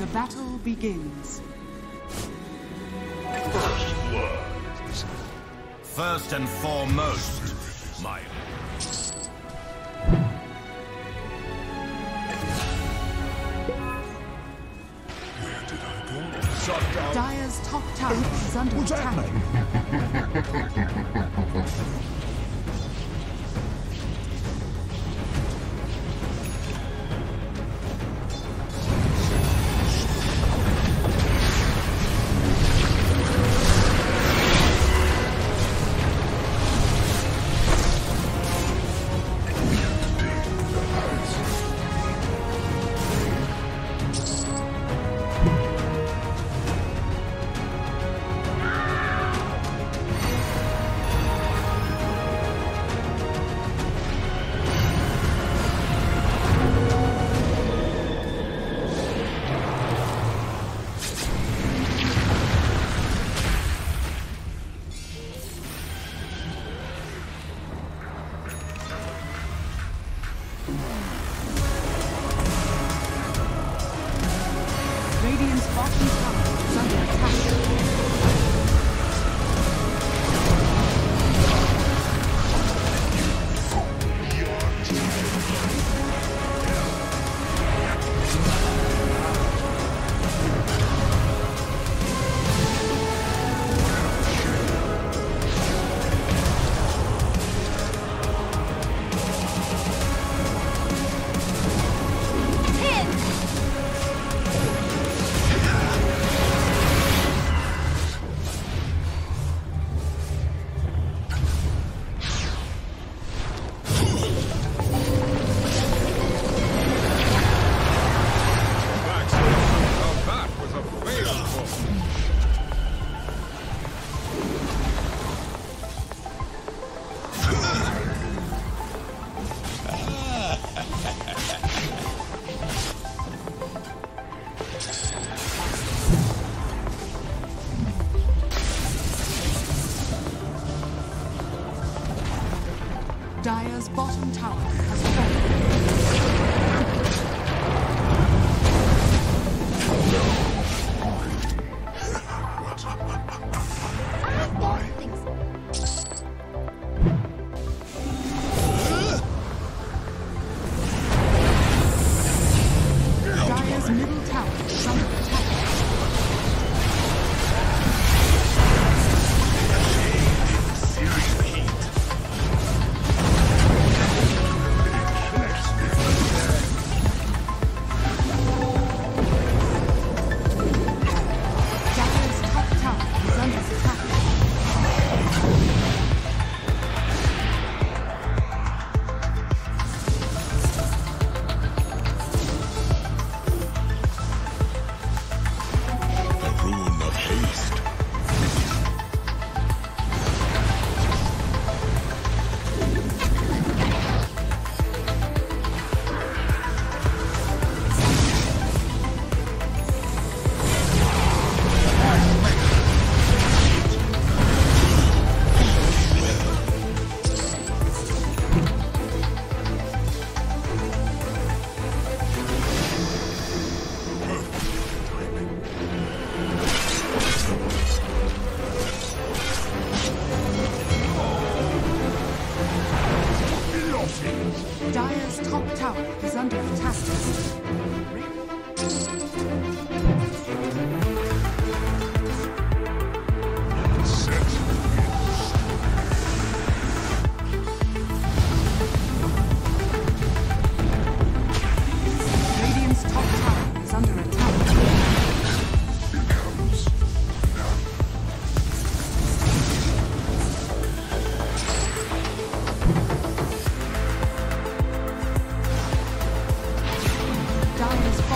The battle begins. First blood. First and foremost, my... Where did I go? Sucked out. Dire's top tower is under What's attack. happening? Radiant's bottom tower is under attack. Dire's bottom tower has fallen. Dire's middle tower is under attack. Dire's top tower is under attack. The rune of haste. Dire's top tower is under attack. Radiant's top tower is under attack. Dire's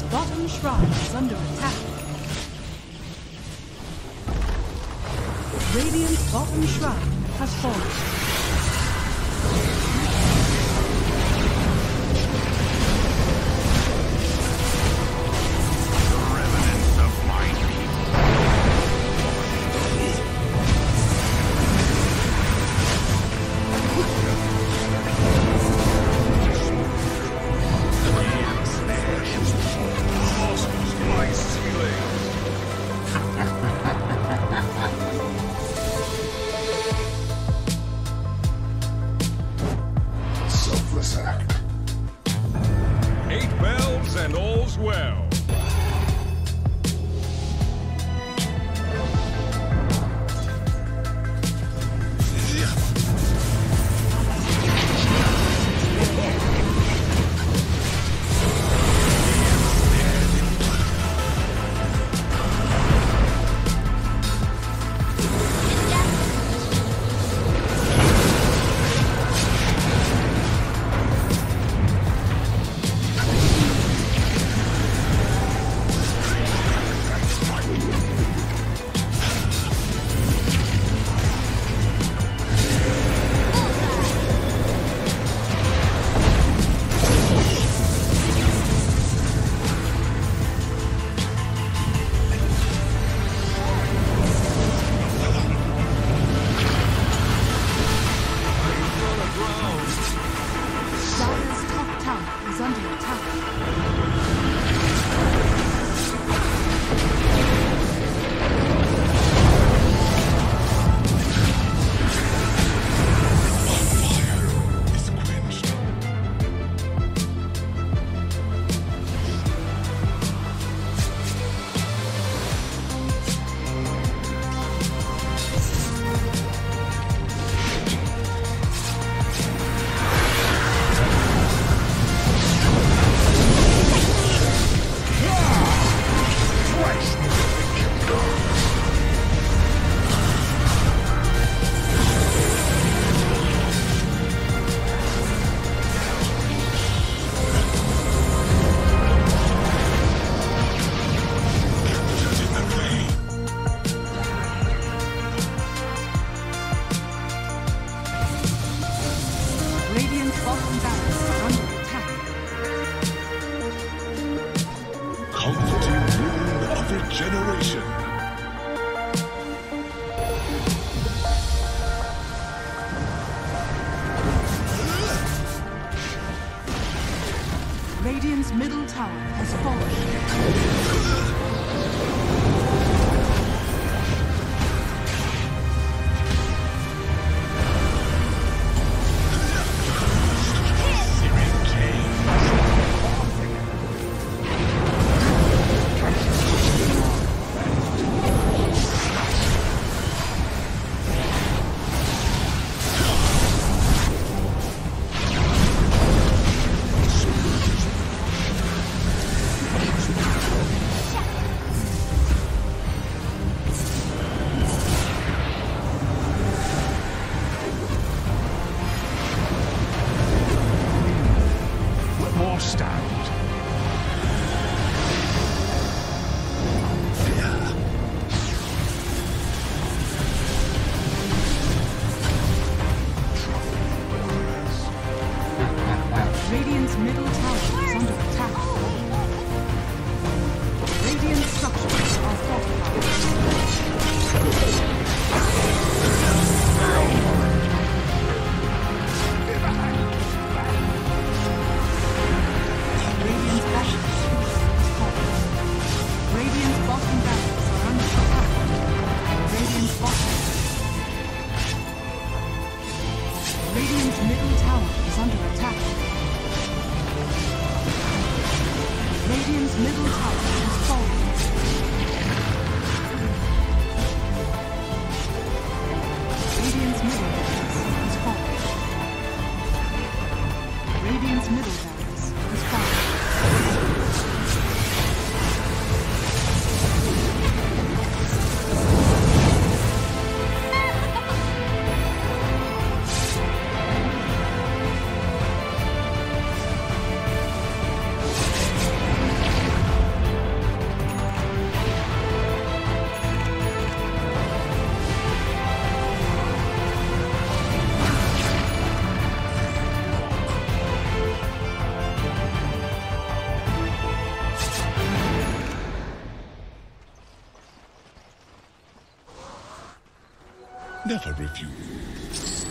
bottom shrine is under attack. Radiant's bottom shrine has fallen. And all's well. Radiant's middle tower has fallen. Radiant's middle tower is under attack. Radiant structures are fortified. Radiant's bottom is falling. Radiant's bottom barracks are under attack. Radiant's bottom. Radiant's middle tower is under attack. Radiant's middle tower has fallen. Radiant's middle barracks has fallen. Radiant's middle barracks has fallen. never refuse.